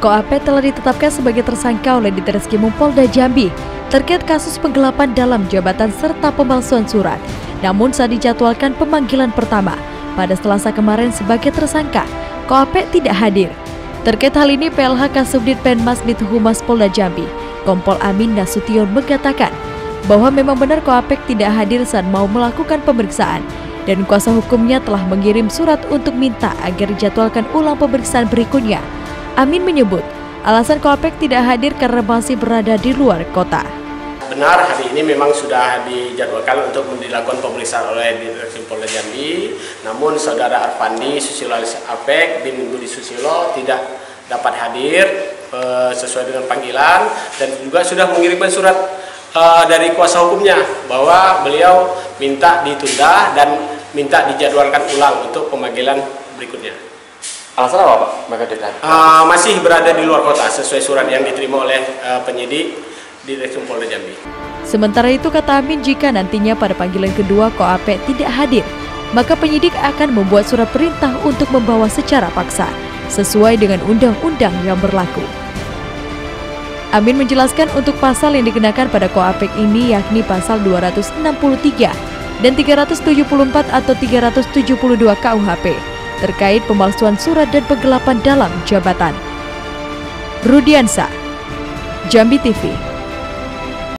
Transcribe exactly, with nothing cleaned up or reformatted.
Koapek telah ditetapkan sebagai tersangka oleh Ditreskrimum Polda Jambi terkait kasus penggelapan dalam jabatan serta pemalsuan surat. Namun saat dijadwalkan pemanggilan pertama pada Selasa kemarin sebagai tersangka, Koapek tidak hadir. Terkait hal ini, P L H Kasubdit Penmas Dithumas Polda Jambi, Kompol Amin Nasution mengatakan bahwa memang benar Koapek tidak hadir saat mau melakukan pemeriksaan dan kuasa hukumnya telah mengirim surat untuk minta agar dijadwalkan ulang pemeriksaan berikutnya. Amin menyebut alasan Koapek tidak hadir karena masih berada di luar kota. Benar, hari ini memang sudah dijadwalkan untuk dilakukan pemeriksaan oleh Ditreskrimum Polda Jambi. Namun saudara Arfandi Susilo Apek bin Budi Susilo tidak dapat hadir e, sesuai dengan panggilan dan juga sudah mengirimkan surat e, dari kuasa hukumnya bahwa beliau minta ditunda dan minta dijadwalkan ulang untuk pemanggilan berikutnya. Alasan apa Pak? Mereka tidak uh, masih berada di luar kota sesuai surat yang diterima oleh uh, penyidik di Ditreskrimum Polda Jambi. Sementara itu, kata Amin, jika nantinya pada panggilan kedua Koapek tidak hadir, maka penyidik akan membuat surat perintah untuk membawa secara paksa sesuai dengan undang-undang yang berlaku. Amin menjelaskan untuk pasal yang dikenakan pada Koapek ini yakni pasal dua ratus enam puluh tiga dan tiga ratus tujuh puluh empat atau tiga ratus tujuh puluh dua K U H P terkait pemalsuan surat dan penggelapan dalam jabatan. Rudiansa, Jambi T V.